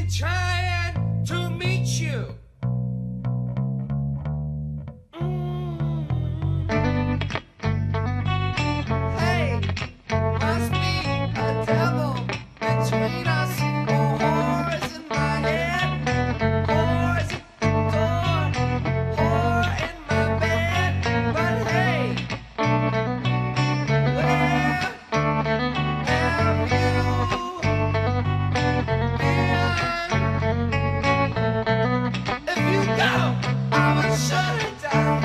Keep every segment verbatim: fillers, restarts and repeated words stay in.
trying to meet you. Hey, must be a devil between us. Whores in my head, whores at the door, whore in my bed. But hey, where have you been? If you go, I will shut it down.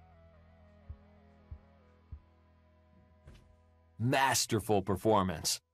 Masterful performance.